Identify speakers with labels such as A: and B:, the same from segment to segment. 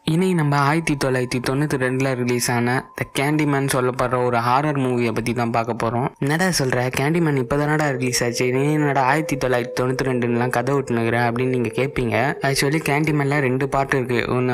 A: இனி நம்ம 1992 ரிலீஸ் ஆன த கேண்டிமேன் சொல்லப்படுற ஒரு ஹாரர் மூவியை பற்றி தான் பார்க்க போகிறோம். என்னடா சொல்கிற, கேண்டிமேன் இப்போ தானடா ரிலீஸ் ஆச்சு, நீ என்னடா 1992லாம் கதை விட்டுனுக்குற அப்படின்னு நீங்கள் கேட்பீங்க. ஆக்சுவலி கேண்டிமேனில் 2 பாட்டு இருக்குது. ஒன்று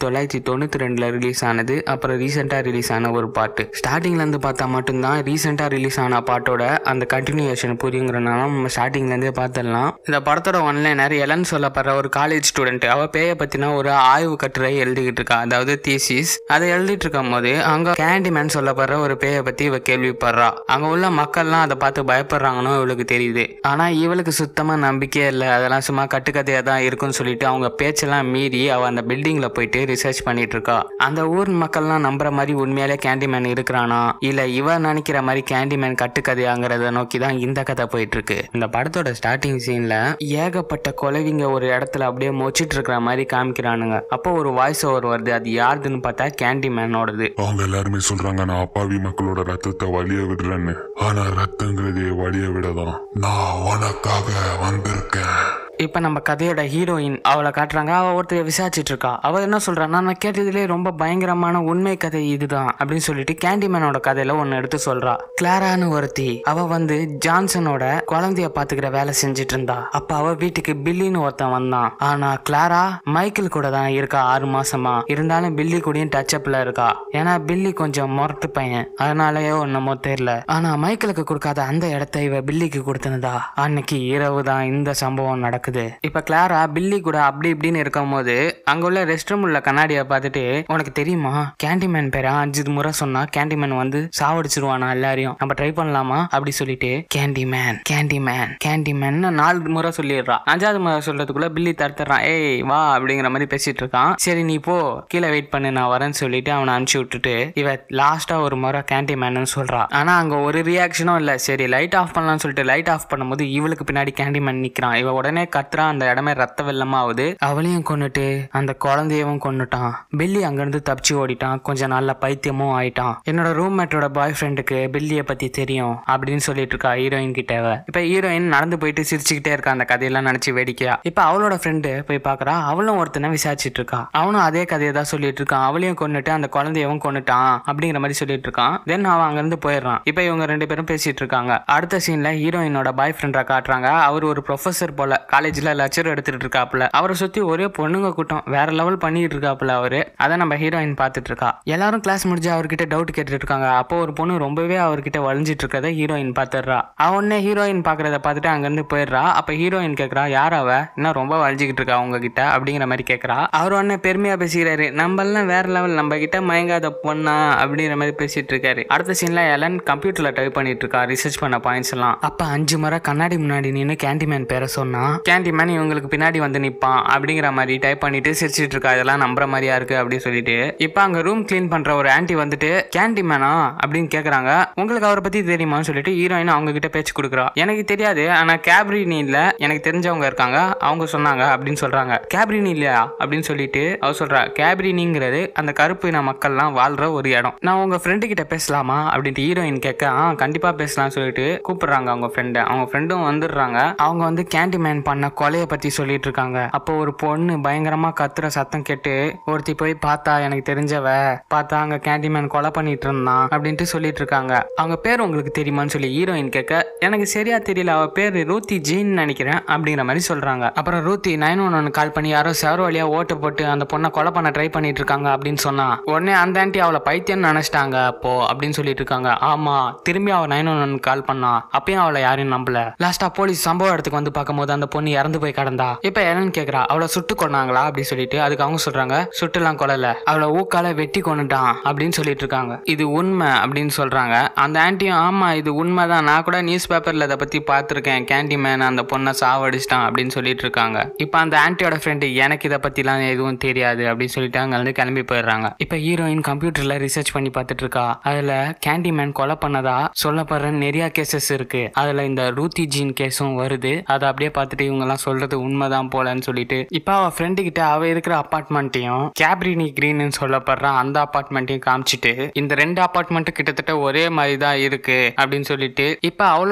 A: 1992 ரிலீஸ் ஆனது, அப்புறம் ரீசெண்டாக ரிலீஸ் ஆன ஒரு பாட்டு. ஸ்டார்டிங்லேருந்து பார்த்தா மட்டும்தான் ரீசெண்டாக ரிலீஸ் ஆன பாட்டோட அந்த கண்டினியூஷன் புரியுங்கிறனால நம்ம ஸ்டார்டிங்லேருந்தே பார்த்துடலாம். இந்த படத்தோட ஒன்லைனர் எலன் சொல்லப்படுற ஒரு காலேஜ் ஸ்டூடெண்ட். அவள் பேயை பற்றின ஒரு ஆய்வு கட்டுரை எழுதிக்கிட்டு இருக்கா, அதாவது தீசிஸ். அதை எழுதிட்டு இருக்கும் போது அங்க கேண்டிமேன் சொல்லப்படுற ஒரு பேயை பத்தி இவ கேள்விப்படுறா. அங்க உள்ள மக்கள்லாம் அதை பார்த்து பயப்படுறாங்கன்னு இவளுக்கு தெரியுது. ஆனா இவளுக்கு சுத்தமா நம்பிக்கையே இல்லை, அதெல்லாம் சும்மா கட்டுக்கதையா தான் இருக்குன்னு சொல்லிட்டு அவங்க பேச்செல்லாம் மீறி அவ அந்த பில்டிங்ல போயிட்டு ரிசர்ச் பண்ணிட்டு இருக்கா. அந்த ஊர் மக்கள்லாம் நம்புற மாதிரி உண்மையாலே கேண்டிமேன் இருக்கிறானா இல்ல இவ நினைக்கிற மாதிரி கேண்டிமேன் கட்டுக்கதையாங்கிறத நோக்கி தான் இந்த கதை போயிட்டு இருக்கு. இந்த படத்தோட ஸ்டார்டிங் சீன்ல ஏகப்பட்ட கொலைவிங்க ஒரு இடத்துல அப்படியே மொச்சிட்டு இருக்கிற மாதிரி காமிக்கிறானுங்க. அப்போ ஒரு வாய்ஸ் ஓவர் வருது. அது யாருதுன்னு பார்த்தா கேண்டிமேனோடது.
B: அவங்க எல்லாருமே சொல்றாங்க நான் அப்பாவி மக்களோட ரத்தத்தை வலிய விடுறேன்னு. ஆனா ரத்தங்கிறதே வலிய விடதான் நான் உனக்காக வந்திருக்கேன்.
A: இப்ப நம்ம கதையோட ஹீரோயின் அவளை காட்டுறாங்க. அவ ஒருத்தர் விசாரிச்சுட்டு இருக்கா. அவ என்ன சொல்றான்னா, நான் கேட்டதுலேயே ரொம்ப பயங்கரமான உண்மை கதை இதுதான் அப்படின்னு சொல்லிட்டு கேண்டிமேனோட கதையில ஒன்னு எடுத்து சொல்றா. கிளாரான்னு ஒருத்தி, அவ வந்து ஜான்சனோட குழந்தைய பாத்துக்கிற வேலை செஞ்சுட்டு இருந்தா. அப்ப அவ வீட்டுக்கு பில்லின்னு ஒருத்தன் வந்தான். ஆனா கிளாரா மைக்கேல் கூட தான் இருக்கா 6 மாசமா. இருந்தாலும் பில்லி கூடயும் டச் அப்ல இருக்கா. ஏன்னா பில்லி கொஞ்சம் முரட்டு பையன், அதனாலயோ என்னமோ தெரியல. ஆனா மைக்கேலுக்கு கொடுக்காத அந்த இடத்த இவ பில்லிக்கு கொடுத்தனதா. அன்னைக்கு இரவு தான் இந்த சம்பவம் நடக்குது. இப்ப கிளாரா பில்லி கூட அப்படி இப்படின்னு இருக்கும் போது அங்க உள்ள ரெஸ்ட் ரூம் உள்ள கண்ணாடியை பார்த்துட்டு, உனக்கு தெரியுமா கேண்டிமேன் பேரா 5 முறை சொன்னா கேண்டிமேன் வந்து சாவடிச்சிருவானா எல்லாரையும், நம்ம ட்ரை பண்ணலாமா அப்படி சொல்லிட்டு கேண்டிமேன் கேண்டிமேன் கேண்டிமேன் 4 முறை சொல்லிடுறா. 5வது முறை சொல்றதுக்குள்ள பில்லி தடுத்துறான். ஏய் வா அப்படிங்கிற மாதிரி பேசிட்டு இருக்கான். சரி நீ போ, கீழே வெயிட் பண்ணு, நான் வரேன்னு சொல்லிட்டு அவனை அனுப்பிச்சு விட்டுட்டு இவ லாஸ்டா ஒரு முறை கேண்டிமேன் சொல்றா. ஆனா அங்க ஒரு ரியாக்ஷனும் இல்ல. சரி லைட் ஆஃப் பண்ணலாம்னு சொல்லிட்டு லைட் ஆஃப் பண்ணும்போது இவளுக்கு பின்னாடி கேண்டிமேன் நிக்கிறான். இவ உடனே கத்துறா. அந்த இடமே ரத்த வெள்ளமா ஆகுது. அவளையும் கொன்னுட்டு அந்த குழந்தையவும் கொன்னுட்டான். பில்லி அங்கிருந்து தப்பிச்சு ஓடிட்டான். கொஞ்சம் நல்ல பைத்தியமும் ஆயிட்டான். என்னோட ரூம்மேட்டோட பாய் ஃப்ரெண்டுக்கு பில்லிய பத்தி தெரியும் அப்படின்னு சொல்லிட்டு இருக்கா ஹீரோயின் கிட்ட. இப்ப ஹீரோயின் நடந்து போயிட்டு சிரிச்சுக்கிட்டே இருக்கா அந்த கதையெல்லாம் நினைச்சு வேடிக்கையா. இப்ப அவளோட ஃப்ரெண்டு போய் பாக்குறா. அவளும் ஒருத்தனை விசாரிச்சுட்டு இருக்கா. அவனும் அதே கதையை தான் சொல்லிட்டு இருக்கான். அவளையும் கொன்னுட்டு அந்த குழந்தையவும் கொன்னுட்டான் அப்படிங்கிற மாதிரி சொல்லிட்டு இருக்கான். தென் அவன் அங்கிருந்து போயிடுறான். இப்ப இவங்க 2 பேரும் பேசிட்டு இருக்காங்க. அடுத்த சீன்ல ஹீரோயினோட பாய் ஃப்ரெண்டா காட்டுறாங்க. அவர் ஒரு ப்ரொஃபசர் போல, காலேஜ்ல லெக்சர் எடுத்துட்டு இருக்காப்புல. அவரை சுத்தி ஒரே பொண்ணுங்க கூட்டம், வேற லெவல் பண்ணிட்டு இருக்காப்புல அவரு. அதை நம்ம ஹீரோயின் பார்த்துட்டு இருக்கா. எல்லாரும் கிளாஸ் முடிஞ்சு அவர்கிட்ட டவுட் கேட்டுட்டு இருக்காங்க. அப்போ ஒரு பொண்ணு ரொம்பவே அவர்கிட்ட வளைஞ்சிட்டு இருக்கத ஹீரோயின் பார்த்துடுறா. அவனே ஹீரோயின் பாக்குறத பார்த்துட்டு அங்கிருந்து போயிடுறா. அப்ப ஹீரோயின் கேட்கறா, யார் அவ, என்ன ரொம்ப வளைஞ்சிக்கிட்டு இருக்கா அவங்க கிட்ட அப்படிங்கிற மாதிரி கேட்கறா. அவர் உடனே பெருமையா பேசிக்கிறாரு, நம்ம எல்லாம் வேற லெவல், நம்ம கிட்ட மயங்காத பொண்ணா அப்படிங்கிற மாதிரி பேசிட்டு இருக்காரு. அடுத்த சீன்ல எலன் கம்ப்யூட்டர்ல டைப் பண்ணிட்டு இருக்கா, ரிசர்ச் பண்ண பாயிண்ட்ஸ் எல்லாம். அப்ப 5 முறை கண்ணாடி முன்னாடி நின்று கேண்டிமேன் பேரை சொன்னா கேண்டிமேன் இவங்களுக்கு பின்னாடி வந்து நிப்பான் அப்படிங்கிற மாதிரி டைப் பண்ணிட்டு சிரிச்சிட்டு இருக்கா. இதெல்லாம் நம்புற மாதிரியா இருக்கு அப்படின்னு சொல்லிட்டு இப்ப அங்க ரூம் கிளீன் பண்ற ஒரு ஆன்ட்டி வந்துட்டு கேண்டிமேனா அப்படின்னு கேக்குறாங்க. உங்களுக்கு அவரை பத்தி தெரியுமான்னு சொல்லிட்டு ஹீரோயின் அவங்க கிட்ட பேச்சு கொடுக்குறா. எனக்கு தெரியாது, ஆனா கேப்ரினில எனக்கு தெரிஞ்சவங்க இருக்காங்க, அவங்க சொன்னாங்க அப்படின்னு சொல்றாங்க. கேப்ரினி இல்லையா அப்படின்னு சொல்லிட்டு அவ சொல்றா. கேப்ரினிங்கிறது அந்த கருப்பு இன மக்கள்லாம் வாழ்ற ஒரு இடம். நான் உங்க ஃப்ரெண்டு கிட்ட பேசலாமா அப்படின்ட்டு ஹீரோயின் கேட்க, கண்டிப்பா பேசலாம் சொல்லிட்டு கூப்பிடுறாங்க அவங்க ஃப்ரெண்ட. அவங்க ஃப்ரெண்டும் வந்துடுறாங்க. அவங்க வந்து கேண்டிமேன் பண்ண கொலையை பத்தி சொல்லிட்டு இருக்காங்க. அப்போ ஒரு பொண்ணு பயங்கரமா கத்துற சத்தம் கேட்டு ஒருத்தி போய் பார்த்தா, எனக்கு தெரிஞ்சவ பார்த்தா அங்க கேண்டிமேன் கொலை பண்ணிட்டு இருந்தான் அப்படின்ட்டு சொல்லிட்டு இருக்காங்க. அவங்க பேர் உங்களுக்கு தெரியுமான்னு சொல்லி ஹீரோயின் கேட்க, எனக்கு சரியா தெரியல, அவ பேரு ரூத்தி ஜீன் நினைக்கிறேன் அப்படிங்கிற மாதிரி சொல்றாங்க. அப்புறம் ரூத்தி 911 கால் பண்ணி யாரோ சேர் வழியா ஓட்டு போட்டு அந்த பொண்ணை கொலை பண்ண ட்ரை பண்ணிட்டு இருக்காங்க அப்படின்னு சொன்னா உடனே அந்த ஆண்டி அவளை பைத்தியம்னு நினைச்சிட்டாங்க அப்போ அப்படின்னு சொல்லிட்டு இருக்காங்க. ஆமா, திரும்பி அவ 911 கால் பண்ணா. அப்பயும் அவளை யாரையும் நம்பல. லாஸ்டா போலீஸ் சம்பவ இடத்துக்கு வந்து பார்க்கும்போது அந்த பொண்ணு இறந்து போய் கடந்தா. இப்ப என்னன்னு கேக்குறா, அவளை சுட்டு கொண்டாங்களா அப்படி சொல்லிட்டு. அதுக்கு அவங்க சொல்றாங்க, சுட்டுலாம் கொல்லல, அவளை ஊக்கால வெட்டி கொண்டுட்டான் அப்படின்னு சொல்லிட்டு இருக்காங்க. இது உண்மை அப்படின்னு சொல்றாங்க. அந்த ஆன்ட்டியும் ஆமா இது உண்மைதான், நான் கூட நியூஸ் பேப்பர்ல இதை பத்தி பார்த்திருக்கேன், கேண்டிமேன் அந்த பொண்ணை சாவடிச்சிட்டான் அப்படின்னு சொல்லிட்டு இருக்காங்க. இப்ப அந்த ஆன்ட்டியோட ஃப்ரெண்டு, எனக்கு இதை பத்திலாம் எதுவும் தெரியாது அப்படின்னு சொல்லிட்டு அங்க இருந்து கிளம்பி போயிடுறாங்க. இப்ப ஹீரோயின் கம்ப்யூட்டர்ல ரிசர்ச் பண்ணி பார்த்துட்டு இருக்கா. அதுல கேண்டிமேன் கொலை பண்ணதா சொல்லப்படுற நிறைய கேசஸ் இருக்கு. அதுல இந்த ரூத்தி ஜீன் கேஸும் வருது. அதை அப்படியே பார்த்துட்டு இவங்க எல்லாம் சொல்றது உண்மைதான் போலன்னு சொல்லிட்டு இப்ப அவ ஃப்ரெண்டு கிட்ட அவ இருக்கிற அபார்ட்மெண்ட்டையும் கேப்ரினி கிரீன் சொல்லப்படுற அந்த அபார்ட்மெண்ட்டையும் காமிச்சிட்டு, இந்த 2 அபார்ட்மெண்ட்டும் கிட்டத்தட்ட ஒரே மாதிரி தான் இருக்கு அப்படின்னு சொல்லிட்டு இப்ப அவளோட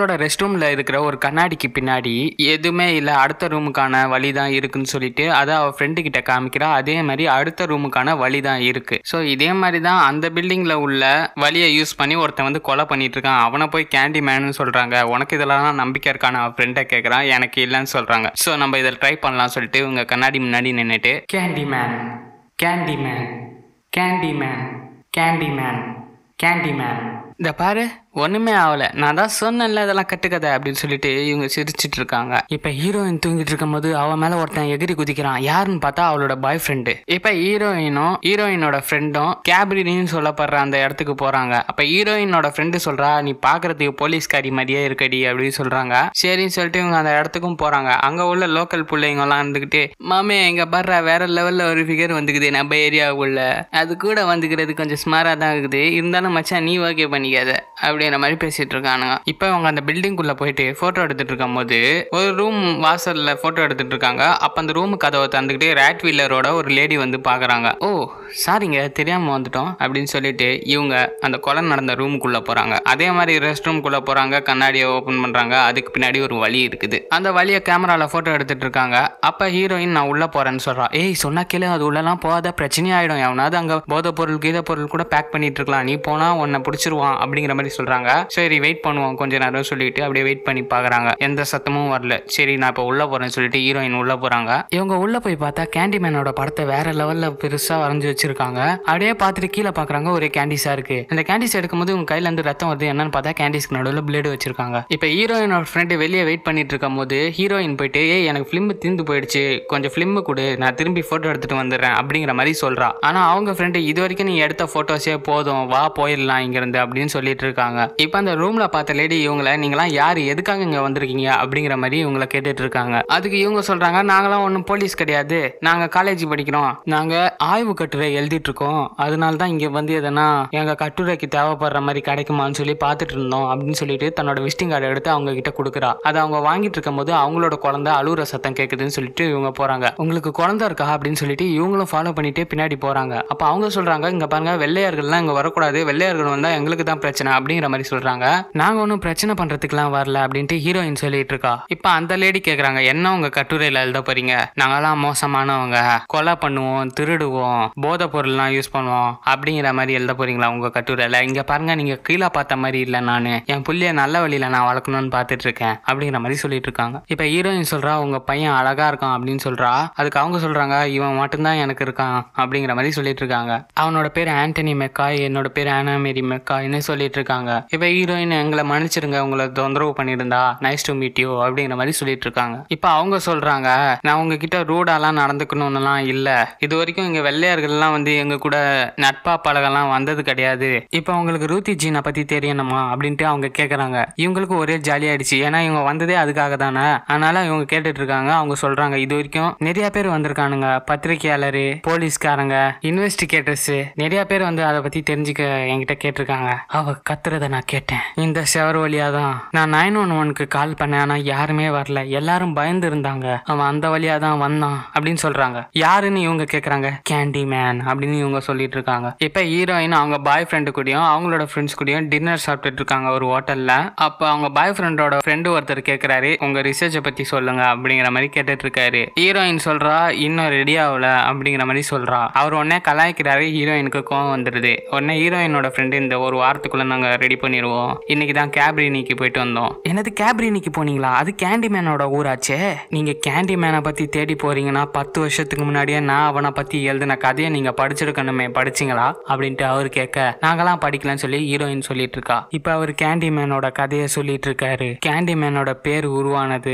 A: அவங்களோட ரெஸ்ட் ரூம்ல இருக்கிற ஒரு கண்ணாடிக்கு பின்னாடி எதுவுமே இல்ல, அடுத்த ரூமுக்கான வழி தான் இருக்குன்னு சொல்லிட்டு அதை அவ ஃப்ரெண்டு கிட்ட காமிக்கிறா. அதே மாதிரி அடுத்த ரூமுக்கான வழி தான் இருக்கு. ஸோ இதே மாதிரி தான் அந்த பில்டிங்ல உள்ள வழியை யூஸ் பண்ணி ஒருத்தன் வந்து கொலை பண்ணிட்டு இருக்கான். அவனை போய் கேண்டி மேனு சொல்றாங்க. உனக்கு இதெல்லாம் நம்பிக்கை இருக்கான அவன் ஃப்ரெண்டை கேட்கறான். எனக்கு இல்லைன்னு சொல்றாங்க. ஸோ நம்ம இதை ட்ரை பண்ணலாம் சொல்லிட்டு இவங்க கண்ணாடி முன்னாடி நின்றுட்டு candy man, candy man, candy man, candy man, candy man, இந்த பாரு ஒண்ணுமே ஆகல, நான் தான் சொன்னேன்ல இதெல்லாம் கட்டுக்கதை அப்படின்னு சொல்லிட்டு இவங்க சிரிச்சிட்டு இருக்காங்க. இப்ப ஹீரோயின் தூங்கிட்டு இருக்கும் போது அவன் மேல ஒருத்தன் எகிரி குதிக்கிறான். யாருன்னு பார்த்தா அவளோட பாய் ஃப்ரெண்டு. இப்ப ஹீரோயினும் ஹீரோயினோட ஃப்ரெண்டும் கேப்ரினின்னு சொல்லப்படுற அந்த இடத்துக்கு போறாங்க. அப்ப ஹீரோயினோட ஃப்ரெண்டு சொல்றா, நீ பாக்குறதுக்கு போலீஸ்காரி மாதிரியே இருக்கடி அப்படின்னு சொல்றாங்க. சரின்னு சொல்லிட்டு இவங்க அந்த இடத்துக்கும் போறாங்க. அங்க உள்ள லோக்கல் பிள்ளைங்க எல்லாம் இருந்துகிட்டு, மாமே எங்க பாடுற வேற லெவல்ல ஒரு ஃபிகர் வந்துக்குது நம்ம ஏரியாவுக்குள்ள, அது கூட வந்துக்கிறது கொஞ்சம் ஸ்மாரா தான் இருக்குது, இருந்தாலும் மச்சான் நீ ஓகே பண்ணிக்காத அப்படிங்கிற மாதிரி பேசிட்டு இருக்கானுங்க. இப்போ அவங்க அந்த பில்டிங்குள்ள போயிட்டு போட்டோ எடுத்துட்டு இருக்கும் போது ஒரு ரூம் வாசல்ல போட்டோ எடுத்துட்டு இருக்காங்க. அப்ப அந்த ரூம் கதவை தந்துக்கிட்டு ரேட் வீலரோட ஒரு லேடி வந்து பாக்குறாங்க. ஓ சாரிங்க தெரியாம வந்துட்டோம் அப்படின்னு சொல்லிட்டு இவங்க அந்த கொலை நடந்த ரூமுக்குள்ள போறாங்க. அதே மாதிரி ரெஸ்ட் ரூம்குள்ள போறாங்க. கண்ணாடியை ஓபன் பண்றாங்க. அதுக்கு பின்னாடி ஒரு வழி இருக்குது. அந்த வழியை கேமரால போட்டோ எடுத்துட்டு இருக்காங்க. அப்ப ஹீரோயின் நான் உள்ள போறேன்னு சொல்றா. ஏய் சொன்னா கேளு, அது உள்ளலாம் போகாத, பிரச்சனை ஆயிடும், எவனாவது அங்க போதை பொருள் கீத பொருள் கூட பேக் பண்ணிட்டு இருக்கலாம், நீ போனா உன்னை பிடிச்சிருவான் அப்படிங்கிற மாதிரி சொல்றாங்க. சரி வெயிட் பண்ணுவோம் கொஞ்ச நேரம் சொல்லிட்டு அப்படியே வெயிட் பண்ணி பாக்குறாங்க. எந்த சத்தமும் வரல. சரி நான் இப்ப உள்ள போறேன்னு சொல்லிட்டு ஹீரோயின் உள்ள போறாங்க. இவங்க உள்ள போய் பார்த்தா கேண்டிமேனோட படத்தை வேற லெவல்ல பெருசா வரைஞ்சு வச்சிருக்காங்க. அப்படியே பார்த்துட்டு கீழே பாக்குறாங்க, ஒரே கேண்டிஸா இருக்கு. அந்த கேண்டிஸ் எடுக்கும்போது உங்க கையில இருந்து ரத்தம் வருது. என்னன்னு பார்த்தா கேண்டிஸ்க்கு நடுவில் பிளேடு வச்சிருக்காங்க. இப்ப ஹீரோயினோட ஃப்ரெண்டு வெளியே வெயிட் பண்ணிட்டு இருக்கும் போது ஹீரோயின் போயிட்டு, ஏய் எனக்கு பிலிம் தீர்ந்து போயிடுச்சு, கொஞ்சம் பிலிம் கொடு, நான் திரும்பி போட்டோ எடுத்துட்டு வந்துடுறேன் அப்படிங்கிற மாதிரி சொல்றா. ஆனா அவங்க ஃப்ரெண்டு, இது வரைக்கும் நீ எடுத்த போட்டோஸே போதும், வா போயிடலாம் இங்க இருந்து அப்படின்னு சொல்லிட்டு இருக்காங்க. இப்ப அந்த ரூம்ல பார்த்த லேடி இவங்களை, நீங்களாம் யாரு, எதுக்காக இங்க வந்திருக்கீங்க அப்படிங்கிற மாதிரி இவங்களை கேட்டுட்டு இருக்காங்க. அதுக்கு இவங்க சொல்றாங்க, நாங்களாம் ஒன்றும் போலீஸ் கிடையாது, நாங்க காலேஜ் படிக்கிறோம், நாங்க ஆய்வு கட்டுரை எழுதிட்டு இருக்கோம், அதனால தான் இங்க வந்து எதனா எங்க கட்டுரைக்கு தேவைப்படுற மாதிரி கிடைக்குமான்னு சொல்லி பார்த்துட்டு இருந்தோம் அப்படின்னு சொல்லிட்டு தன்னோட விசிட்டிங் கார்டு எடுத்து அவங்க கிட்ட கொடுக்குறா. அதை அவங்க வாங்கிட்டு இருக்கும் போது அவங்களோட குழந்தை அழுகுற சத்தம் கேட்குதுன்னு சொல்லிட்டு இவங்க போறாங்க. உங்களுக்கு குழந்தை இருக்கா அப்படின்னு சொல்லிட்டு இவங்களும் ஃபாலோ பண்ணிட்டே பின்னாடி போறாங்க. அப்ப அவங்க சொல்றாங்க, இங்க பாருங்க வெள்ளையர்கள்லாம் இங்க வரக்கூடாது, வெள்ளையர்கள் வந்தா எங்களுக்கு தான் பிரச்சனை அப்படிங்கிற மாதிரி சொல்றாங்க. நாங்க ஒன்றும் பிரச்சனை பண்றதுக்குலாம் வரல அப்படின்ட்டு ஹீரோயின் சொல்லிட்டு இருக்கா. இப்ப அந்த லேடி கேக்குறாங்க, என்ன உங்க கட்டுரையில எழுத போறீங்க, நாங்கெல்லாம் மோசமானவங்க, கொலை பண்ணுவோம், திருடுவோம், போதை பொருள்லாம் யூஸ் பண்ணுவோம் அப்படிங்கிற மாதிரி எழுத போறீங்களா உங்க கட்டுரையில? இங்க பாருங்க நீங்க கீழே பார்த்த மாதிரி இல்ல, நானு என் புள்ளைய நல்ல வழியில நான் வளர்க்கணும்னு பார்த்துட்டு இருக்கேன் அப்படிங்கிற மாதிரி சொல்லிட்டு இருக்காங்க. இப்ப ஹீரோயின் சொல்றா, உங்க பையன் அழகா இருக்கான் அப்படின்னு சொல்றா. அதுக்கு அவங்க சொல்றாங்க, இவன் மட்டும்தான் எனக்கு இருக்கான் அப்படிங்கிற மாதிரி சொல்லிட்டு இருக்காங்க. அவனோட பேர் ஆண்டனி மெக்காய், என்னோட பேர் ஆனா மேரி மெக்காய்னு சொல்லிட்டு இருக்காங்க. இப்ப ஹீரோயின், எங்களை மன்னிச்சிருங்க, உங்களை தொந்தரவு பண்ணியிருந்தா, நைஸ் டு மீட் யூ அப்படிங்கிற மாதிரி சொல்லிட்டு இருக்காங்க. இப்ப அவங்க சொல்றாங்க, நான் உங்ககிட்ட ரூடாலாம் நடந்துக்கணும்னுலாம் இல்ல, இது வரைக்கும் இங்க வெள்ளையர்கள்லாம் வந்து எங்க கூட நட்பா பழகலாம் வந்தது கிடையாது. இப்ப உங்களுக்கு ரூத்தி ஜீனை பத்தி தெரியணுமா அப்படின்ட்டு அவங்க கேக்குறாங்க. இவங்களுக்கு ஒரே ஜாலி ஆயிடுச்சு, ஏன்னா இவங்க வந்ததே அதுக்காக தானே. அதனால இவங்க கேட்டுட்டு இருக்காங்க. அவங்க சொல்றாங்க, இது வரைக்கும் நிறைய பேர் வந்திருக்கானுங்க, பத்திரிகையாளரு, போலீஸ்காரங்க, இன்வெஸ்டிகேட்டர்ஸ், நிறைய பேர் வந்து அதை பத்தி தெரிஞ்சுக்க என்கிட்ட கேட்டிருக்காங்க. அவ கத்துறத நான் கேட்டேன். இந்த ஷவர் வழியா தான் நான் 911க்கு கால் பண்ணேன், ஆனா யாருமே வரல, எல்லாரும் பயந்து இருந்தாங்க, அவன் அந்த வழியா தான் வந்தான் அப்படின்னு சொல்றாங்க. யாருன்னு இவங்க கேக்குறாங்க. கேண்டி மேன் அப்படின்னு இவங்க சொல்லிட்டு இருக்காங்க. இப்ப ஹீரோயின் அவங்க பாய் ஃப்ரெண்டு கூடயும் அவங்களோட ஃப்ரெண்ட்ஸ் கூடயும் டின்னர் சாப்பிட்டுட்டு இருக்காங்க ஒரு ஹோட்டல்ல. அப்ப அவங்க பாய் ஃப்ரெண்டோட ஃப்ரெண்டு ஒருத்தர் கேக்குறாரு, உங்க ரிசர்ச்சை பத்தி சொல்லுங்க அப்படிங்கிற மாதிரி கேட்டுட்டு இருக்காரு. ஹீரோயின் சொல்றா, இன்னும் ரெடி ஆகல அப்படிங்கிற மாதிரி சொல்றா. அவர் உடனே கலாய்க்கிறாரு. ஹீரோயினுக்கு கோவம் வந்துடுது. உடனே ஹீரோயினோட ஃப்ரெண்டு, இந்த ஒரு வாரத்துக்குள்ள நாங்க ரெடி பண்ணிடுவோம், இன்னைக்கு தான் கேப்ரினிக்கு போயிட்டு வந்தோம். என்னது கேப்ரினிக்கு போனீங்களா? அது கேண்டிமேனோட ஊராச்சே. நீங்க கேண்டிமேனை பத்தி தேடி போறீங்கன்னா 10 வருஷத்துக்கு முன்னாடியே நான் அவனை பத்தி எழுதின கதையை நீங்க படிச்சிருக்கணுமே, படிச்சிங்களா அப்படின்ட்டு அவர் கேட்க, நாங்கெல்லாம் படிக்கலன்னு சொல்லி ஹீரோயின் சொல்லிட்டு இருக்கா. இப்ப அவர் கேண்டிமேனோட கதையை சொல்லிட்டு இருக்காரு. கேண்டிமேனோட பேர் உருவானது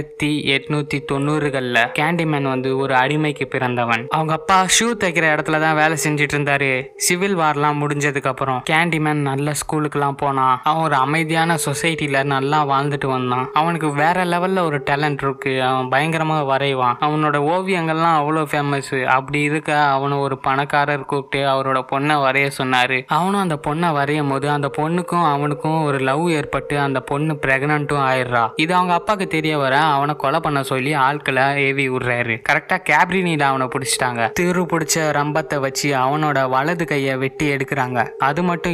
A: 1890களில். கேண்டிமேன் வந்து ஒரு அடிமைக்கு பிறந்தவன். அவங்க அப்பா ஷூ தைக்கிற இடத்துல தான் வேலை செஞ்சுட்டு இருந்தாரு. சிவில் வார்லாம் முடிஞ்சதுக்கு அப்புறம் கேண்டிமேன் நல்ல ஸ்கூலுக்குலாம் போனான். அவன் ஒரு அமைதியான சொசைட்டில நல்லா வாழ்ந்துட்டு வந்தான். அவனுக்கு வேற லெவல்ல ஒரு டேலண்ட் இருக்கு. அவன் பயங்கரமா வரைவான். அவனோட ஓவியங்கள்லாம் அவ்வளோ ஃபேமஸ். அப்படி இருக்க அவனை ஒரு பணக்காரர் கூப்பிட்டு அவரோட பொண்ணை வரைய சொன்னாரு. அவனும் அந்த பொண்ணை வரையும் போது அந்த பொண்ணுக்கும் அவனுக்கும் ஒரு லவ் ஏற்பட்டு அந்த பொண்ணு பிரெக்னன்ட்டும் ஆயிடுறா. இது அவங்க அப்பாவுக்கு தெரிய வர அவனை கொலை பண்ண சொல்லி ஆட்களை ஏவி விடுறாரு. கரெக்டா கேப்ரினில அவனை பிடிச்சிட்டாங்க. திரு பிடிச்ச ரம்பத்தை வச்சு அவனோட வலது கையை வெட்டி எடுக்கிறாங்க. அது மட்டும் இல்லாம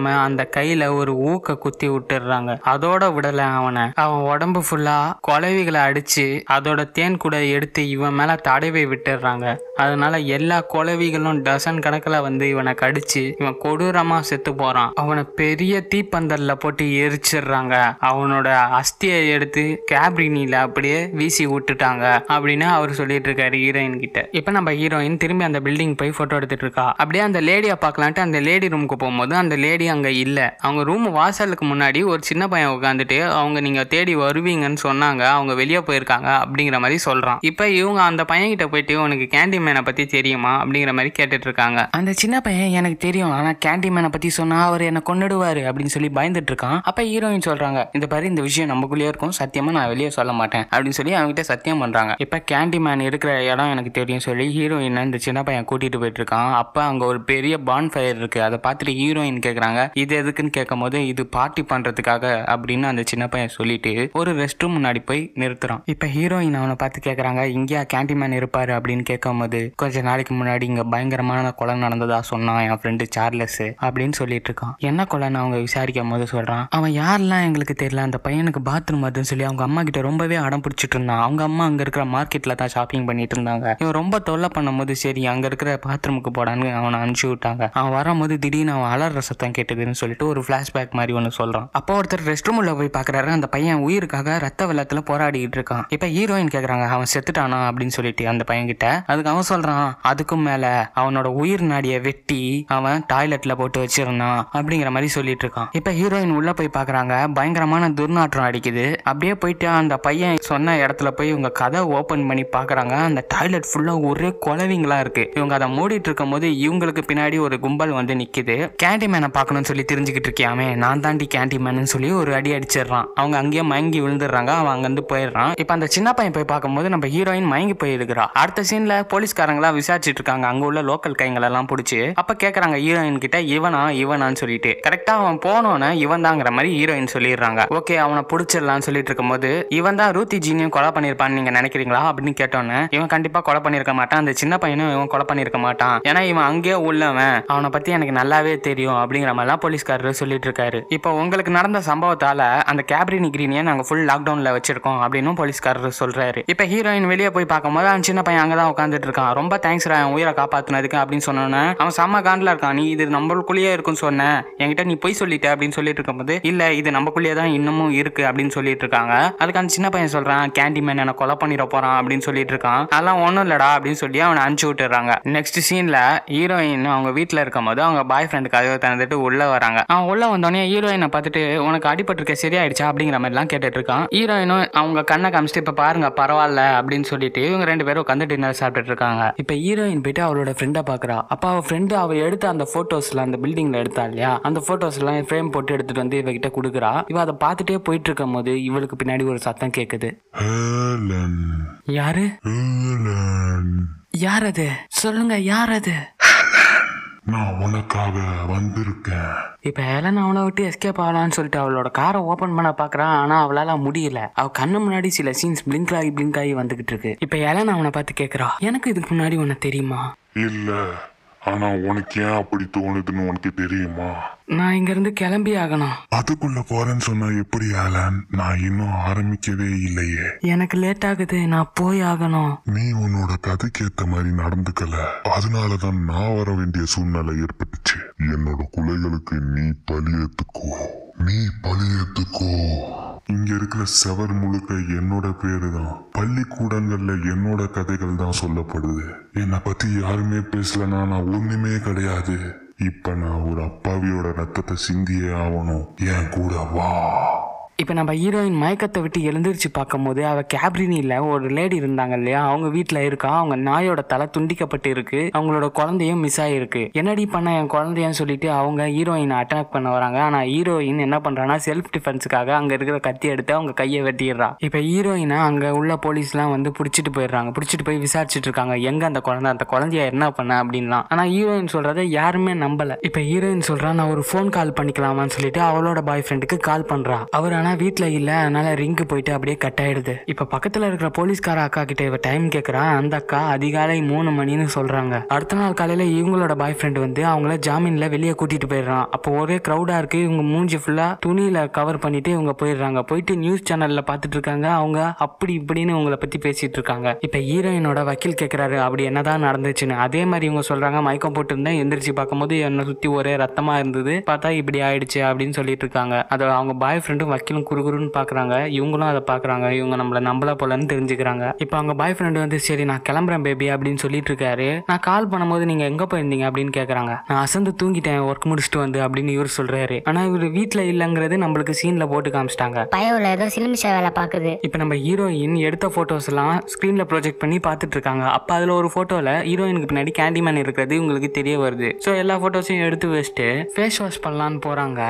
A: தெரியாம அந்த கையில ஒரு ஊக்க குத்தி விட்டுறாங்க. அதோட விடல அவன் உடம்பு ஃபுல்லா குளவிகளை அடிச்சு அதோட தேன் கூட எடுத்து இவன் மேல தடவை விட்டுறாங்க. அதனால எல்லா குளவிகளும் டசன் கணக்கில் வந்து இவனை கடிச்சு இவன் கொடூரமா செத்து போறான். அவனை பெரிய தீப்பந்தல்ல போட்டு எரிச்சிடுறாங்க. அவனோட அஸ்தியை எடுத்து கேப்ரினில அப்படியே வீசி விட்டுட்டாங்க அப்படின்னு அவர் சொல்லிட்டு இருக்காரு ஹீரோயின் கிட்ட. இப்ப நம்ம ஹீரோயின் திரும்பி அந்த பில்டிங் போய் போட்டோ எடுத்துட்டு இருக்கா. அப்படியே அந்த லேடியை பார்க்கலான்ட்டு அந்த லேடி ரூமுக்கு போகும்போது அந்த லேடி அங்க இல்ல. அவங்க ரூம் வாசலுக்கு முன்னாடி ஒரு சின்ன பையன் உட்காந்துட்டு அவங்க நீங்க தேடி வருவீங்கன்னு சொன்னாங்க, அவங்க வெளியே போயிருக்காங்க அப்படிங்கிற மாதிரி சொல்றான். இப்ப இவங்க அந்த பையன் கிட்ட போயிட்டு உனக்கு கேண்டிமேனை பத்தி தெரியுமா அப்படிங்கிற மாதிரி கேட்டுட்டு இருக்காங்க. அந்த சின்ன பையன் எனக்கு தெரியும், ஆனா கேண்டிமேனை பத்தி சொன்னா அவர் என்ன கொன்னுடுவாரு அப்படின்னு சொல்லி பயந்துட்டு இருக்கான். அப்ப ஹீரோயின் சொல்றாங்க, இந்த பாரு இந்த விஷயம் நமக்குள்ளேயே இருக்கும், சத்தியமா நான் வெளியே சொல்ல மாட்டேன் அப்படின்னு சொல்லி அவங்ககிட்ட சத்தியம் பண்றாங்க. இப்ப கேண்டிமேன் இருக்கிற இடம் எனக்கு தெரியும் சொல்லி ஹீரோயின் இந்த சின்ன பையன் கூட்டிட்டு போயிட்டு இருக்கான். அப்ப அங்க ஒரு பெரிய பான் ஃபயர் இருக்கு. அதை பார்த்துட்டு ஹீரோயின் கேக்குறாங்க இது எதுக்குன்னு கேட்கும் போது இது பார்ட்டி பண்றதுக்காக அப்படின்னு அந்த சின்ன பையன் சொல்லிட்டு ஒரு ரெஸ்ட் ரூம் முன்னாடி போய் நிறுத்துறான். இப்ப ஹீரோயின் அவனை பார்த்து கேக்குறாங்க இங்கேயா கேண்டிமேன் இருப்பாரு அப்படின்னு கேட்கும் போது கொஞ்ச நாளைக்கு முன்னாடி இங்க பயங்கரமான கொலை நடந்ததா சொன்னான் என் ஃப்ரெண்டு சார்லஸ் அப்படின்னு சொல்லிட்டு இருக்கான். என்ன கொலைன்னு அவங்க விசாரிக்கும் போது சொல்றான் அவன் யாரெல்லாம் எங்களுக்கு தெரியல, அந்த பையனுக்கு பாத்ரூம் வருதுன்னு சொல்லி அவங்க அம்மா கிட்ட ரொம்பவே அடம் பிடிச்சிட்டு இருந்தான். அவங்க அம்மா அங்க இருக்கிற மார்க்கெட்ல தான் ஷாப்பிங் பண்ணிட்டு இருந்தாங்க. இவன் ரொம்ப தொல்லை பண்ணும் போது சரி அங்க இருக்கிற பாத்ரூமுக்கு போடான்னு அவனை அனுப்பிச்சு விட்டாங்க. அவன் வரும்போது திடீர்னு அவன் அலற சத்தம் கேட்டதுன்னு சொல்லிட்டு ஒரு பிளாஷ்பேக் மாதிரி ஒன்று சொல்றான். அப்போ ஒருத்தர் ரெஸ்ட் ரூம்ல போய் பாக்குறாரு, அந்த பையன் உயிருக்காக ரத்த வெள்ளத்துல போராடிட்டு இருக்கான். இப்ப ஹீரோயின் கேக்குறாங்க அவன் செத்துட்டானா அப்படின்னு சொல்லிட்டு அந்த பையன் கிட்ட. அதுக்கு அவன் சொல்றான் அதுக்கும் மேல அவனோட உயிர் நாடிய வெட்டி அவன் டாய்லெட்ல போட்டு வச்சிருந்தான் அப்படிங்கிற மாதிரி சொல்லிட்டு இருக்கான். இப்ப ஹீரோயின் உள்ள போய் பாக்குறாங்க, பயங்கரமான துர்நாற்றம் அடிக்குது. அப்படியே போயிட்டு அந்த பையன் சொன்ன இடத்துல போய் இவங்க கதை ஓபன் பண்ணி பாக்குறாங்க. அந்த டாய்லெட் ஃபுல்லா ஒரே குளவிங்களா இருக்கு. இவங்க அதை மூடிட்டு இருக்கும் போது இவங்களுக்கு பின்னாடி ஒரு கும்பல் வந்து நிக்குது. கேண்டிமேனை பார்க்கணும்னு சொல்லி தெரிஞ்சுக்கிட்டு இருக்கியாமே, நான் தாண்டி கேண்டிமேன் சொல்லி ஒரு அடி அடிச்சிடறான். அவங்க அங்கேயே மயங்கி விழுந்துடுறாங்க. அவன் அங்கிருந்து போயிடுறான். இப்ப அந்த சின்ன பையன் போய் பார்க்கும்போது நம்ம ஹீரோயின் மயங்கி போயிருக்கிறா. அடுத்த சீன்ல போலீஸ்காரங்களா விசாரிச்சுட்டு இருக்காங்க அங்க உள்ள லோக்கல் கைங்களை எல்லாம் பிடிச்சி. அப்ப கேக்குறாங்க ஹீரோயின் கிட்ட இவனான்னு சொல்லிட்டு. கரெக்டா அவன் போனோன்னு இவன் தாங்கிற மாதிரி ஹீரோயின் சொல்லிடுறாங்க. ஓகே அவனை பிடிச்சிடலாம்னு சொல்லிட்டு இருக்கும் போது இவன் தான் ரூத்தி ஜீனியும் கொலை பண்ணிருப்பான்னு நீங்க நினைக்கிறீங்களா அப்படின்னு கேட்டோன்னு இவன் கண்டிப்பா கொலை பண்ணிருக்க மாட்டான், அந்த சின்ன பையனும் இவன் கொலை பண்ணிருக்க மாட்டான், ஏன்னா இவன் அங்கேயே உள்ளவன், அவனை பத்தி எனக்கு நல்லாவே தெரியும் அப்படிங்கிற மாதிரிலாம் போலீஸ்காரர் சொல்லிட்டு இருக்காரு. இப்போ உங்களுக்கு நடந்த சம்பவத்தால அந்த கேப்ரினி கிரீனியை நாங்க ஃபுல் லாக்டவுன்ல வச்சிருக்கோம் அப்படின்னு போலீஸ்காரர் சொல்றாரு. இப்ப ஹீரோயின் வெளியே போய் பார்க்கும்போது அந்த சின்ன பையன் அங்கதான் உட்காந்துட்டு இருக்கான். ரொம்ப தேங்க்ஸ் என் உயிரை காப்பாத்துனதுக்கு அப்படின்னு சொன்னோன்னு அவன் செம்ம காண்டில் இருக்கான். நீ இது நம்மளுக்குள்ளேயே இருக்குன்னு சொன்ன, என்கிட்ட நீ போய் சொல்லிட்ட அப்படின்னு சொல்லிட்டு இருக்கும்போது இல்ல இது நம்மக்குள்ளேயே தான் இன்னமும் இருக்கு அப்படின்னு சொல்லிட்டு இருக்காங்க. அதுக்கு அந்த சின்ன பையன் சொல்றான் கேண்டிமேன் என்ன கொலை பண்ணிட போறான் அப்படின்னு சொல்லிட்டு இருக்கான். அதெல்லாம் ஒண்ணும் இல்லடா அப்படின்னு சொல்லி அவனை அனுப்பிச்சு விட்டுறாங்க. நெக்ஸ்ட் சீன்ல ஹீரோயின் அவங்க வீட்டுல இருக்கும் போது அவங்க பாய் ஃப்ரெண்டு கதவை திறந்துட்டு உள்ள வராங்க. அவன் உள்ள வந்தோடனே ஹீரோயினை பார்த்துட்டு உனக்கு அடிபட்டு இருக்க சரியாயிடுச்சா அப்படிங்கிற மாதிரி எல்லாம் கேட்டுட்டு இருக்கான். ஹீரோயினும் அவங்க கண்ணை காமிச்சிட்டு இப்ப பாருங்க பரவாயில்ல அப்படின்னு சொல்லிட்டு இவங்க ரெண்டு பேரும் உட்காந்து டின்னர் சாப்பிட்டுட்டு இருக்காங்க. இப்ப ஹீரோயின் போயிட்டு அவளோட ஃப்ரெண்டை பாக்குறா. அப்ப அவ ஃப்ரெண்டு அவ எடுத்த அந்த போட்டோஸ்ல அந்த பில்டிங்ல எடுத்தா இல்லையா, அந்த போட்டோஸ் எல்லாம் ஃப்ரேம் போட்டு எடுத்துட்டு வந்து இவகிட்ட கொடுக்குறா. இவ அதை பார்த்துட்டே போயிட்டு இருக்கும் போது இவளுக்கு பின்னாடி ஒரு சத்தம் கேக்குது. யாரு யார் அது சொல்லுங்க, யார் அது?
B: நான் உனக்காக வந்திருக்கேன்.
A: இப்ப ஹெலன் அவனை விட்டு எஸ்கேப் ஆகலான்னு சொல்லிட்டு அவளோட காரை ஓபன் பண்ண பாக்குறான். ஆனா அவளால முடியல. அவ கண்ணு முன்னாடி சில சீன்ஸ் பிளிங்க் ஆகி வந்துகிட்டு இருக்கு. இப்ப ஹெலன் அவனை பார்த்து கேக்குறா, எனக்கு இதுக்கு முன்னாடி உன்னை தெரியுமா?
B: இல்ல, ஆனா உனக்கு ஏன் அப்படி தோணுதுன்னு உனக்கு தெரியுமா?
A: நான் இங்க இருந்து கிளம்பி ஆகணும்.
B: அதுக்குள்ள போறேன்னு சொன்னா எப்படி ஆலன்? நான் இன்னும் ஆரம்பிக்கவே இல்லையே.
A: எனக்கு லேட் ஆகுது, நான் போய் ஆகணும்.
B: நீ உன்னோட கதைக்கு ஏத்த மாதிரி நடந்துக்கல, அதனாலதான் நான் வர வேண்டிய சூழ்நிலை ஏற்பட்டுச்சு. என்னோட குலைகளுக்கு நீ பழியேத்துக்கோ. இங்க இருக்கிற செவர் முழுக்க என்னோட பேரு தான். பள்ளிக்கூடங்கள்ல என்னோட கதைகள் தான் சொல்லப்படுது. என்னை பத்தி யாருமே பேசலன்னா நான் ஒண்ணுமே கிடையாது. இப்ப நான் ஒரு அப்பாவியோட ரத்தத்தை சிந்தியே ஆகணும். என் கூட வா.
A: இப்போ நம்ம ஹீரோயின் மயக்கத்தை விட்டு எழுந்திரிச்சு பார்க்கும் போது அவள் கேப்ரினியில் ஒரு லேடி இருந்தாங்க இல்லையா, அவங்க வீட்டில் இருக்கா. அவங்க நாயோட தலை துண்டிக்கப்பட்டு இருக்கு. அவங்களோட குழந்தையும் மிஸ் ஆகிருக்கு. என்னடி பண்ண என் குழந்தையன்னு சொல்லிட்டு அவங்க ஹீரோயினை அட்டாக் பண்ண வராங்க. ஆனால் ஹீரோயின் என்ன பண்ணுறான்னா செல்ஃப் டிஃபென்ஸுக்காக அங்கே இருக்கிற கத்தி எடுத்து அவங்க கையை வெட்டிடுறா. இப்போ ஹீரோயினை அங்கே உள்ள போலீஸ்லாம் வந்து பிடிச்சிட்டு போயிடுறாங்க. பிடிச்சிட்டு போய் விசாரிச்சுட்டு இருக்காங்க எங்கே அந்த குழந்தைய என்ன பண்ண அப்படின்லாம். ஆனால் ஹீரோயின் சொல்கிறத யாருமே நம்பலை. இப்போ ஹீரோயின் சொல்கிறா நான் ஒரு ஃபோன் கால் பண்ணிக்கலாமான்னு சொல்லிட்டு அவளோட பாய் ஃப்ரெண்டுக்கு கால் பண்ணுறா. அவர் ஆனால் ஆனா வீட்டுல இல்ல, அதனால ரிங்கு போயிட்டு அப்படியே கட் ஆயிடுது. இப்ப பக்கத்துல இருக்கிற போலீஸ்கார அக்கா கிட்ட இவ டைம் கேக்குறா. அந்த அக்கா அதிகாலை 3 மணின்னு சொல்றாங்க. அடுத்த நாள் காலையில இவங்களோட பாய் ஃப்ரெண்ட் வந்து அவங்கள ஜாமீன்ல வெளியே கூட்டிட்டு போயிடுறான். அப்போ ஒரே கிரௌடா இருக்கு. இவங்க மூஞ்சி ஃபுல்லா துணியில கவர் பண்ணிட்டு இவங்க போயிடுறாங்க. போயிட்டு நியூஸ் சேனல்ல பாத்துட்டு இருக்காங்க. அவங்க அப்படி இப்படின்னு உங்களை பத்தி பேசிட்டு இருக்காங்க. இப்ப ஹீரோயினோட வக்கீல் கேக்குறாரு அப்படி என்னதான் நடந்துச்சுன்னு. அதே மாதிரி இவங்க சொல்றாங்க, மயக்கம் போட்டு இருந்தேன், எந்திரிச்சு பார்க்கும்போது என்னை சுத்தி ஒரே ரத்தமா இருந்தது, பார்த்தா இப்படி ஆயிடுச்சு அப்படின்னு சொல்லிட்டு இருக்காங்க. அதை அவங்க பாய் ஃப்ரெண்டும் வக்கீலும் குறுகுறுன்னு பாக்குறாங்க. இவங்களும் அதை பாக்குறாங்க. இவங்க நம்மள நம்பல போலன்னு தெரிஞ்சுக்கிறாங்க. இப்ப அவங்க பாய் ஃப்ரெண்டு வந்து சரி நான் கிளம்புறேன் பேபி அப்படின்னு சொல்லிட்டு இருக்காரு. நான் கால் பண்ணும்போது நீங்க எங்க போயிருந்தீங்க அப்படின்னு கேக்குறாங்க. நான் அசந்து தூங்கிட்டேன் ஒர்க் முடிச்சுட்டு வந்து அப்படின்னு இவர் சொல்றாரு. ஆனா இவர் வீட்டுல இல்லங்கிறது நம்மளுக்கு சீன்ல போட்டு காமிச்சிட்டாங்க.
C: பயவுல ஏதோ சிலிமிஷா வேலை பாக்குது.
A: இப்ப நம்ம ஹீரோயின் எடுத்த போட்டோஸ் எல்லாம் ஸ்கிரீன்ல ப்ரொஜெக்ட் பண்ணி பாத்துட்டு இருக்காங்க. அப்ப அதுல ஒரு போட்டோல ஹீரோயினுக்கு பின்னாடி கேண்டிமேன் இருக்கிறது உங்களுக்கு தெரிய வருது. சோ எல்லா போட்டோஸையும் எடுத்து வச்சுட்டு ஃபேஸ் வாஷ் பண்ணலான்னு போறாங்க.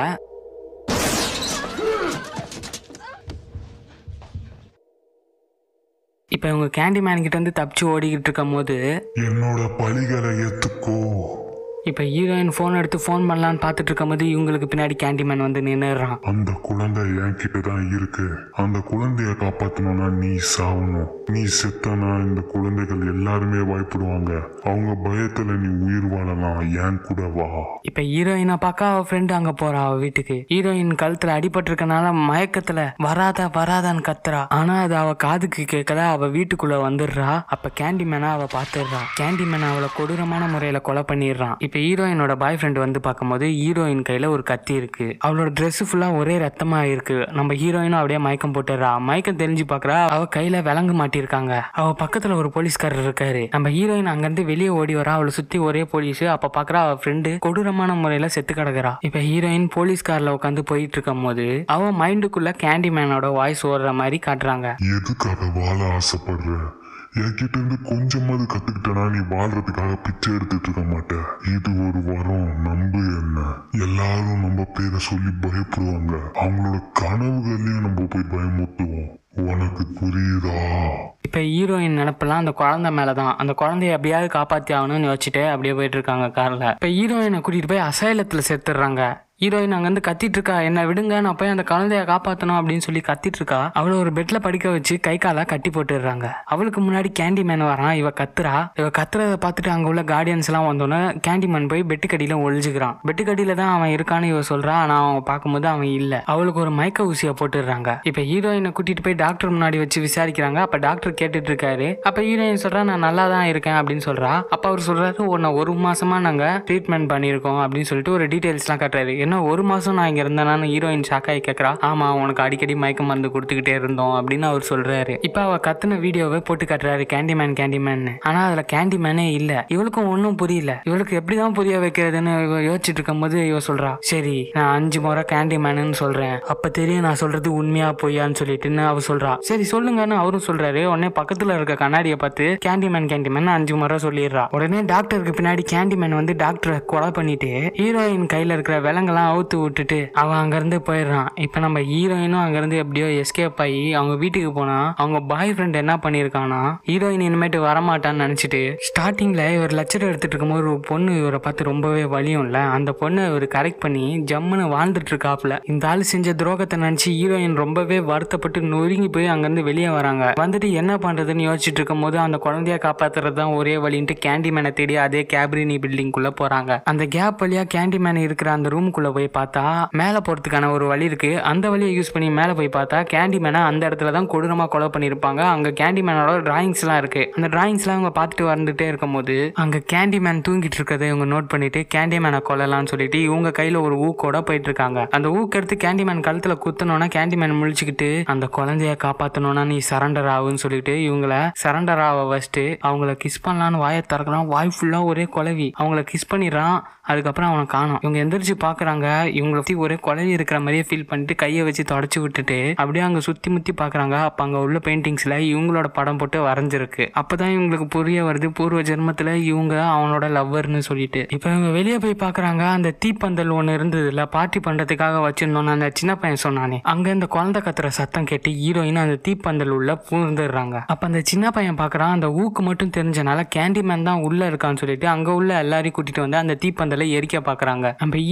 A: இப்ப இவங்க கேண்டிமேன் கிட்ட வந்து தப்பிச்சு ஓடிக்கிட்டு இருக்கும் போது
B: என்னோட பழிகளை ஏத்துக்கோ.
A: இப்ப ஹீரோயின் போன் எடுத்து போன் பண்ணலான்னு பாத்துட்டு இருக்கும் போது இவங்களுக்கு பின்னாடி கேண்டிமேன் வந்து நின்னுறான்.
B: அந்த குழந்தை என் கிட்டதான் இருக்கு. அந்த குழந்தைய காப்பாத்தணும்னா நீ சாவணும். நீ செத்தனா இந்த குழந்தைகள் எல்லாருமே பயப்படுவாங்க. அவங்க பயத்துல நீ உயிர் வாழலாம். என் கூட வா.
A: இப்ப ஹீரோயினை பார்க்க அவ ஃப்ரெண்டு அங்க போறா அவ வீட்டுக்கு. ஹீரோயின் கழுத்துல அடிபட்டு இருக்கனால மயக்கத்துல வராதான்னு கத்துறா. ஆனா அது அவ காதுக்கு கேட்கல. அவ வீட்டுக்குள்ள வந்துடுறா. அப்ப கேண்டிமேனா அவ பாத்துடுறா. கேண்டிமேன் அவளை கொடூரமான முறையில கொலை பண்ணிடுறான். இப்ப ஹீரோயினோட பாய் ஃப்ரெண்ட் வந்து பார்க்கும்போது ஹீரோயின் கையில ஒரு கத்தி இருக்கு. அவளோட ட்ரெஸ் ஃபுல்லா ஒரே ரத்தமா இருக்கு. நம்ம ஹீரோயினும் அப்படியே மயக்கம் போட்டுறா. மயக்கம் தெரிஞ்சு பாக்குறா. அவ கையில விலங்கு மாட்டிருக்காங்க. அவ பக்கத்துல ஒரு போலீஸ்காரர் இருக்காரு. நம்ம ஹீரோயின் அங்கிருந்து வெளியே ஓடி வரா. அவளை சுத்தி ஒரே போலீஸ். அப்ப பாக்குறா அவ ஃப்ரெண்டு கொடூரமான முறையில செத்து கிடக்குறா. இப்ப ஹீரோயின் போலீஸ் கார்ல உட்காந்து போயிட்டு இருக்கும் போது அவ மைண்டுக்குள்ள கேண்டிமேனோட வாய்ஸ் ஓடுற மாதிரி காட்டுறாங்க.
B: எதுக்காக வாழ ஆசைப்படுற? என்கிட்ட இருந்து கொஞ்சமாவது கத்துக்கிட்டனா நீ வாழ்றதுக்காக பிச்சை எடுத்துட்டு இருக்க மாட்ட. இது ஒரு வரம், நம்பு என்ன. எல்லாரும் நம்ம பேரை சொல்லி பயப்படுவாங்க. அவங்களோட கனவுகளையும் நம்ம போய் பயமுறுத்துவோம். உனக்கு புரியுதா?
A: இப்ப ஹீரோயின் நினைப்பெல்லாம் அந்த குழந்தை மேலதான். அந்த குழந்தைய எப்படியாவது காப்பாத்தி ஆகணும்னு வச்சுட்டு அப்படியே போயிட்டு இருக்காங்க கார்ல. இப்ப ஹீரோயினை கூட்டிட்டு போய் அசைலத்துல சேர்த்துடுறாங்க. ஹீரோயின் அங்கேருந்து கத்திட்டு இருக்கா, என்ன விடுங்க, நான் போய் அந்த குழந்தைய காப்பாற்றணும் அப்படின்னு சொல்லி கத்திட்டு இருக்கா. அவளை ஒரு பெட்ல படிக்க வச்சு கை காலை கட்டி போட்டுடுறாங்க. அவளுக்கு முன்னாடி கேண்டிமேன் வரான். இவ கத்துறத பார்த்துட்டு அங்க உள்ள கார்டியன்ஸ் எல்லாம் வந்தோன்னே கேண்டிமேன் போய் பெட்டுக்கடியில ஒழிஞ்சுக்கிறான். பெட்டுக்கடியில தான் அவன் இருக்கான்னு இவ சொல்றா. ஆனா அவன் பார்க்கும்போது அவன் இல்ல. அவளுக்கு ஒரு மயக்க ஊசியை போட்டுடுறாங்க. இப்ப ஹீரோயினை கூட்டிட்டு போய் டாக்டர் முன்னாடி வச்சு விசாரிக்கிறாங்க. அப்ப டாக்டர் கேட்டுட்டு இருக்காரு. அப்ப ஹீரோயின் சொல்றா, நான் நல்லா தான் இருக்கேன் அப்படின்னு சொல்றா. அப்ப அவர் சொல்றாரு, உன்னை 1 மாசமா நாங்க ட்ரீட்மெண்ட் பண்ணிருக்கோம் அப்படின்னு சொல்லிட்டு ஒரு டீடைல்ஸ் எல்லாம் காட்டுறாரு. என்ன 1 மாசம் நான் இங்க இருந்தேன்னு ஹீரோயின் ஷாக் ஆகி கேட்கறா. ஆமா, உனக்கு அடிக்கடி மயக்க மருந்து கொடுத்துக்கிட்டே இருந்தோம் அப்படின்னு அவர் சொல்றாரு. இப்ப அவ கத்துன வீடியோவை போட்டு காட்டுறாரு, கேண்டிமேன். ஆனா அதுல கேண்டிமேனே இல்ல. இவளுக்கும் ஒன்னும் புரியல. இவளுக்கு எப்படிதான் புரிய வைக்கிறதுன்னு யோசிச்சுட்டு இருக்கும் போது இவ சொல்றா, சரி நான் 5 முறை கேண்டிமேன்னு சொல்றேன், அப்ப தெரியும் நான் சொல்றது உண்மையா பொய்யான்னு சொல்லிட்டுன்னு அவ சொல்றா. சரி சொல்லுங்கன்னு அவரும் சொல்றாரு. உடனே பக்கத்துல இருக்க கண்ணாடியை பார்த்து கேண்டிமேன் 5 முறை சொல்லிடுறா. உடனே டாக்டருக்கு பின்னாடி கேண்டிமேன் வந்து டாக்டரை கொலை பண்ணிட்டு ஹீரோயின் கையில இருக்கிற விலங்கெல்லாம் அவுத்து விட்டுட்டு அவன் அங்கிருந்து போயிடுறான். இப்ப நம்ம ஹீரோயினும் அங்கிருந்து எப்படியோ எஸ்கேப் ஆகி அவங்க வீட்டுக்கு போனா அவங்க பாய் ஃப்ரெண்ட் என்ன பண்ணிருக்கானா, ஹீரோயின் இனிமேட்டு வரமாட்டான்னு நினைச்சிட்டு ஸ்டார்டிங்ல இவர் லெக்சர் எடுத்துட்டு இருக்கும்போது ஒரு பொண்ணு இவரை பார்த்து ரொம்பவே வலியும்ல, அந்த பொண்ணை இவர் கரெக்ட் பண்ணி ஜம்முன்னு வாழ்ந்துட்டு இருக்காப்ல. இந்த ஆள் செஞ்ச துரோகத்தை நினைச்சு ஹீரோயின் ரொம்பவே வருத்தப்பட்டு நொறுங்கி போய் அங்கிருந்து வெளியே வராங்க. வந்துட்டு என்ன பண்றதுன்னு யோசிச்சுட்டு இருக்கும் போது அந்த குழந்தைய காப்பாத்துறது தான் ஒரே வழின்ட்டு கேண்டிமேனை தேடி அதே கேப்ரினி பில்டிங் குள்ள போறாங்க. அந்த கேப் வழியா கேண்டிமேன் இருக்கிற அந்த ரூமுக்குள்ள போய் பார்த்தா மேல போறதுக்கான ஒரு வழி இருக்கு. அந்த வழியை யூஸ் பண்ணி மேல போய் பார்த்தா கேண்டிமேனை அந்த இடத்துல தான் கொடூரமா கொலை பண்ணிருப்பாங்க. அங்க கேண்டிமேனோட டிராயிங்ஸ் எல்லாம் இருக்கு. அந்த டிராயிங்ஸ் எல்லாம் இவங்க பார்த்துட்டு வந்துட்டே இருக்கும் போது அங்க கேண்டிமேன் தூங்கிட்டு இருக்கதை இவங்க நோட் பண்ணிட்டு கேண்டிமேனை கொல்லலாம்னு சொல்லிட்டு இவங்க கையில ஒரு ஊக்கோட போயிட்டு இருக்காங்க. அந்த ஊக்கு எடுத்து கேண்டிமேன் கழுத்துல குத்தணும்னா கேண்டிமேன் முழிச்சுக்கிட்டு அந்த குழந்தைய காப்பாத்தணும்னா நீ சரண்டர் ஆகுன்னு சொல்லிட்டு இவங்கள சரண்டர் ஆக வச்சுட்டு அவங்கள கிஸ் பண்ணலான்னு வாயை திறக்கிறான். வாய் ஃபுல்லா ஒரே குழவி. அவங்கள கிஸ் பண்ணிடுறான். அதுக்கப்புறம் அவனை காணும். இவங்க எந்திரிச்சு பாக்குறாங்க. இவங்களை பத்தி ஒரே குழவி இருக்கிற மாதிரியே ஃபீல் பண்ணிட்டு கையை வச்சு தொடச்சு விட்டுட்டு அப்படியே அங்க சுத்தி முத்தி பாக்குறாங்க. அப்ப அங்க உள்ள பெயிண்டிங்ஸ்ல இவங்களோட படம் போட்டு வரைஞ்சிருக்கு. அப்பதான் இவங்களுக்கு புரிய வருது பூர்வ ஜென்மத்துல இவங்க அவனோட லவ்வர்னு சொல்லிட்டு. இப்ப இவங்க வெளியே போய் பாக்குறாங்க. அந்த தீப்பந்தல் ஒண்ணு இருந்ததுல பார்ட்டி பண்றதுக்காக வச்சிருந்தோன்னு அந்த சின்ன பையன் சொன்னானே, அங்க இந்த குழந்தை கத்துற சத்தம் கேட்டு ஹீரோயின் அந்த தீப்பந்தல் உள்ள பூந்துடுறாங்க. அப்ப அந்த சின்ன பையன் பாக்குறான். அந்த ஊக்கு மட்டும் தெரிஞ்சனால கேண்டிமேன் தான் உள்ள இருக்கான்னு சொல்லிட்டு அங்க உள்ள எல்லாரையும் கூட்டிட்டு வந்து அந்த தீப்பந்தலை எரிக்க பாக்குறாங்க. நம்ம ஹீரோயின் போயிட்டு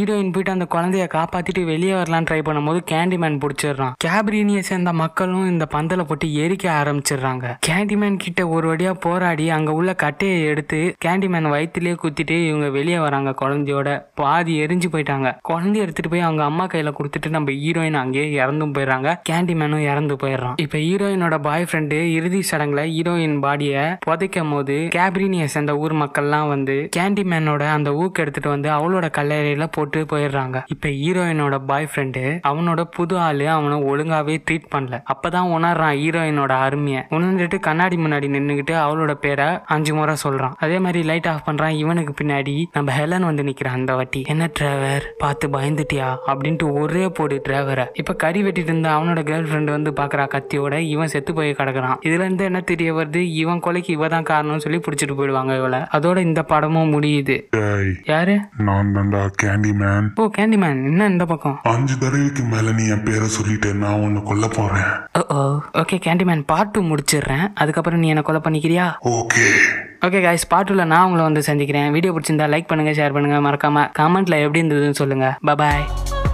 A: போயிட்டு அந்த குழந்தைய காப்பாத்திட்டு வெளியே வரலான்னு ட்ரை பண்ணும்போது கேண்டிமேன் பிடிச்சிடுறான். கேப்ரீனியை சேர்ந்த மக்களும் இந்த பந்தலை போட்டு எரிக்க ஆரம்பிச்சிடுறாங்க. கேண்டிமேன் கிட்ட ஒரு வழியா போராடி அங்க உள்ள கட்டையை எடுத்து கேண்டிமேன் வயிற்றுலயே குத்திட்டு இவங்க வெளியே வராங்க. குழந்தையோட பாதி எரிஞ்சு போயிட்டாங்க. குழந்தைய எடுத்துட்டு போய் அவங்க அம்மா கையில கொடுத்துட்டு நம்ம ஹீரோயின் அங்கேயே இறந்தும் போயிடுறாங்க. கேண்டிமேனும் இறந்து போயிடுறான். இப்ப ஹீரோயினோட பாய் ஃப்ரெண்டு இறுதி சடங்குல ஹீரோயின் பாடியை புதைக்கும் போது கேப்ரீனியை சேர்ந்த ஊர் மக்கள்லாம் வந்து கேண்டிமேனோட அந்த ஊக்கு எடுத்துட்டு வந்து அவளோட கல்லறையில போட்டு போயிடுறாங்க. இப்ப ஹீரோயினோட பாய் ஃப்ரெண்டு அவனோட புது ஆளு அவனை ஒழுங்காவே ட்ரீட் பண்ணல. அப்பதான் உணர்றான் ஹீரோயினோட அருமையை. உணர்ந்துட்டு கண்ணாடி முன்னாடி நின்னுகிட்டு அவளோட பேரை 5 முறை சொல்றான். அதே மாதிரி லைட் ஆஃப் பண்றான். இவனுக்கு பின்னாடி நம்ம ஹெலன் வந்து நிக்கிறான். அந்த வாட்டி என்ன டிரைவர் பார்த்து பயந்துட்டியா அப்படின்ட்டு ஒரே போடு டிரைவரை. இப்ப கறி வெட்டிட்டு இருந்த அவனோட கேர்ள் ஃப்ரெண்டு வந்து பாக்குறா கத்தியோட. இவன் செத்து போய் கிடக்குறான். இதுல இருந்து என்ன தெரிய வருது, இவன் கொலைக்கு இவதான் காரணம்னு சொல்லி பிடிச்சிட்டு போயிடுவாங்க இவளை. அதோட இந்த படமும் முடியுது. யாரு?
B: நான் தான்டா கேண்டிமேன்.
A: ஓ கேண்டிமேன், என்ன இந்த பக்கம்?
B: 5 தடவைக்கு மேல நீ என் பேரை சொல்லிட்டு நான் உன்னை கொல்ல போறேன்.
A: ஓகே கேண்டிமேன், பார்ட் 2 முடிச்சிடுறேன். அதுக்கப்புறம் நீ என்ன கொலை பண்ணிக்கிறியா?
B: ஓகே
A: ஓகே கைஸ், பார்ட் 2ல நான் உங்களை வந்து சந்திக்கிறேன். வீடியோ பிடிச்சிருந்தா லைக் பண்ணுங்க, ஷேர் பண்ணுங்க, மறக்காம கமெண்ட்ல எப்படி இருந்ததுன்னு சொல்லுங்க. பாய்.